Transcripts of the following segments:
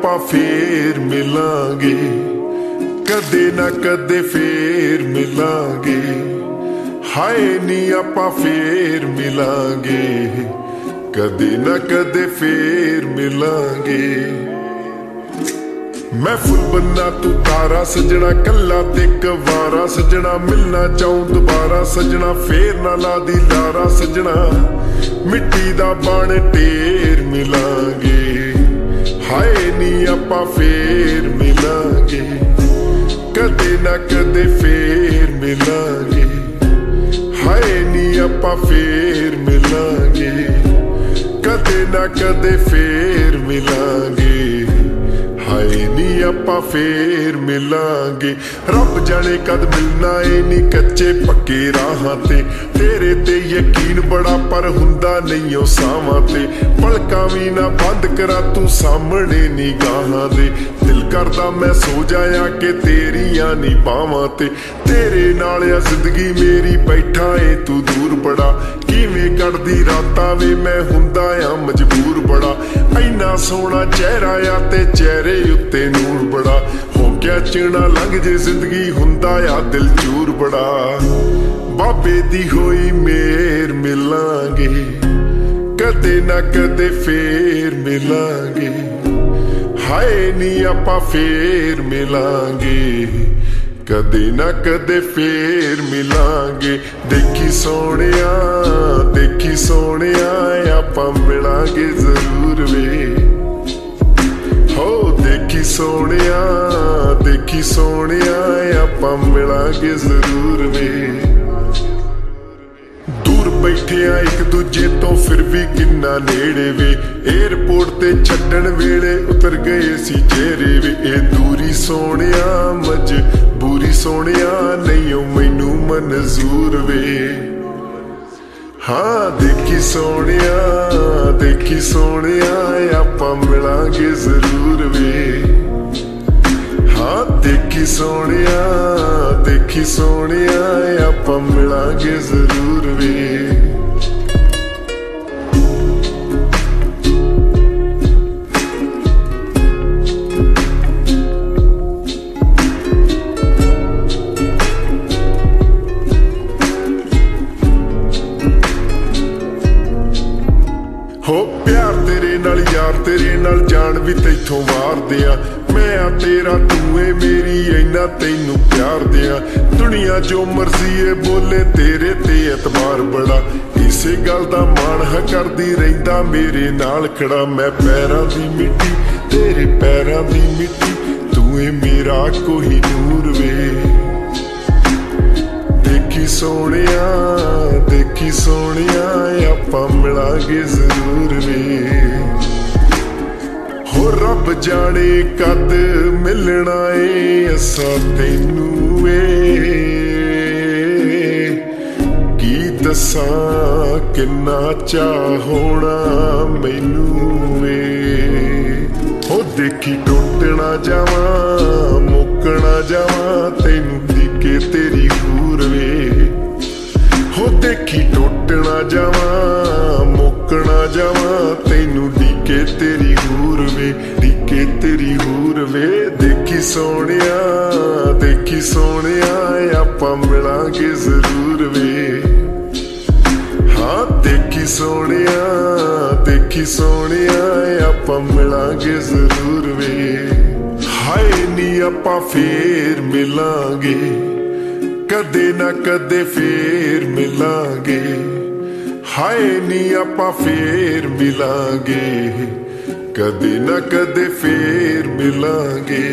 ਆਪਾਂ ਫੇਰ ਮਿਲਾਂਗੇ, ਕਦੇ ਨਾ ਕਦੇ ਫੇਰ ਮਿਲਾਂਗੇ। ਹਾਏ ਨੀ ਆਪਾਂ ਫੇਰ ਮਿਲਾਂਗੇ, ਕਦੇ ਨਾ ਕਦੇ ਫੇਰ ਮਿਲਾਂਗੇ। मैं फुल बनना तू तारा सजना, कला ते कवारा सजना। मिलना चाहूं दोबारा सजना, फेर ना ला दी लारा सजना। मिट्टी दा बन ढेर मिलांगे, हाय नी आपां फेर मिलांगे, कदे ना कदे फेर मिलांगे। हाय नी आपां फेर मिलांगे, कदे ना कदे फेर मिलांगे। हाय नी आपां फेर मिलांगे। रब जाने कद मिलना ए नी कच्चे पक्के राहां ते। तेरे ते यकीन बड़ा पर हुंदा नहीं ओ सावां ते। पलकां भी ना बंद करा तू सामने निगाहां दे। दिल करदा मैं सो जाया कि तेरियां नी बावां ते। तेरे नाल आ जिंदगी मेरी, बैठा ए तू दूर बड़ा। किवें कटदी रातां वे मैं हुंदा आ मजबूर बड़ा। इन्ना सोहना चेहरा आ ते चेहरे उत्ते नूर बड़ा। हो क्या चिना लंघ जे जिंदगी, हुंदा आ दिल चूर बड़ा। बाबे दी होई मेर मिलांगे, कदे ना कदे फेर मिलांगे। हाय नी आपां फेर मिलांगे, कदे ना कदे फेर मिलांगे। देखी सोहणिया देखी सोहणिया, आपां मिलांगे जरूर वे। हो देखी सोहणिया आपां मिलांगे जरूर वे। दूर बैठे आ एक दूजे तो फिर भी किन्ना नेड़े वे। एयरपोर्ट ते छड्डण वेले उतर गए सी चेहरे वे। ए दूरी सोहणिया मजबूरी सोहणिया, नहीं ओ मैनू मंजूर वे। हाँ देखी सोहणिया आपां मिलांगे जरूर वे। हाँ देखी सोहणिया आपां मिलांगे जरूर वे। हो प्यार तेरे नाल यार तेरे नाल जान भी तैथों वार दिया। मैं आ तेरा तू ए मेरी, इन्ना तैनू प्यार दिया। दुनिया जो मर्जी है बोले तेरे ते एतबार बड़ा। इसे गल दा मान है करदी रहिंदा मेरे नाल खड़ा। मैं पैरां दी मिट्टी तेरे पैरां दी मिट्टी, तू ए मेरा कोहिनूर वे। देखी सोहणिया आपां मिलांगे जरूर वे। हो रब जाने कद मिलना ए असां तैनू वे। की दसां किन्ना चाह होना मैनू वे। हो देखी टुट ना जावां मुक ना जावां, तैनू दिखे तेरी हूर वे। हो देखी टुट ना जावां मुक ना जावां, तैनू डीके तेरी हूर वे। डीके तेरी हूर वे। देखी सोहणिया आपां मिलांगे जरूर वे। हाँ देखी सोहणिया आपां मिलांगे जरूर वे। हाय नी आपां फेर मिलांगे, कदे ना कदे फेर मिलांगे। हाय नी आपां फेर मिलांगे, कदे ना कदे फेर मिलांगे।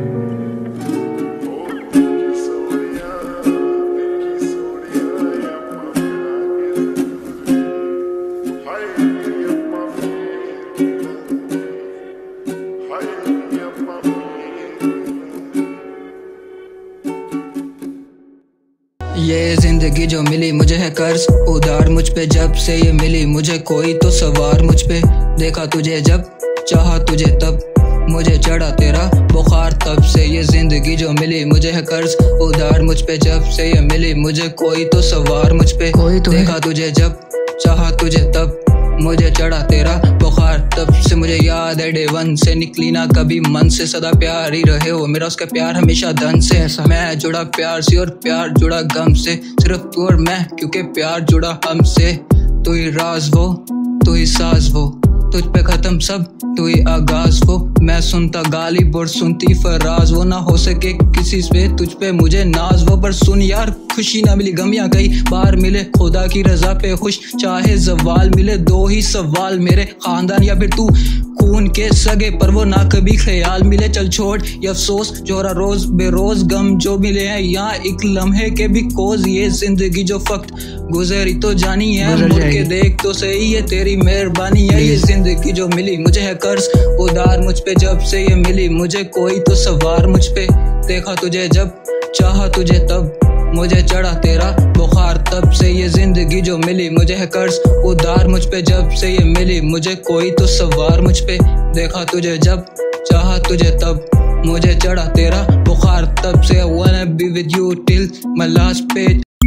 ये जिंदगी जो मिली मुझे है कर्ज उधार, मुझ पे जब से ये मिली मुझे कोई तो सवार मुझ पे। देखा तुझे जब चाहा तुझे तब मुझे चढ़ा तेरा बुखार, तब से ये जिंदगी जो मिली मुझे है कर्ज उधार, मुझ पे जब से ये मिली मुझे कोई तो सवार मुझ पे। कोई तो देखा तुझे जब चाहा तुझे तब मुझे चढ़ा तेरा बुखार। तब से मुझे याद है डे वन से, निकली ना कभी मन से, सदा प्यार ही रहे हो मेरा, उसका प्यार हमेशा धन से। ऐसा मैं जुड़ा प्यार से और प्यार जुड़ा गम से, सिर्फ तू और मैं क्योंकि प्यार जुड़ा हमसे। तू ही राज वो, तू ही साज वो, तुझ पे खत्म सब, तू ही आगाज वो। मैं सुनता गाली और सुनती फराज वो, ना हो सके किसी पे तुझ पे मुझे नाज वो। पर सुन यार, खुशी ना मिली गमियां कई बार मिले, खुदा की रजा पे खुश चाहे जवाल मिले। दो ही सवाल, मेरे खानदान या फिर तू खून के सगे, पर वो ना कभी ख्याल मिले। चल छोड़ ये अफसोस जो हर रोज बेरोज, गम जो मिले हैं यहाँ एक लम्हे के भी कोज। ये जिंदगी जो वक्त गुजरी तो जानी है, मुड़ के देख तो सही है तेरी मेहरबानी है। ये जिंदगी जो मिली मुझे है कर्ज उधार, मुझ पे जब से ये मिली मुझे कोई तो सवार मुझ पे। देखा तुझे जब, चाहा तुझे तब, मुझे चढ़ा तेरा बुखार। तब से ये जिंदगी जो मिली मुझे है कर्ज उधार, मुझ पे जब से ये मिली मुझे कोई तो सवार मुझ पे। देखा तुझे जब, चाहा तुझे तब, मुझे चढ़ा तेरा बुखार। तब से I wanna be with you till my last page।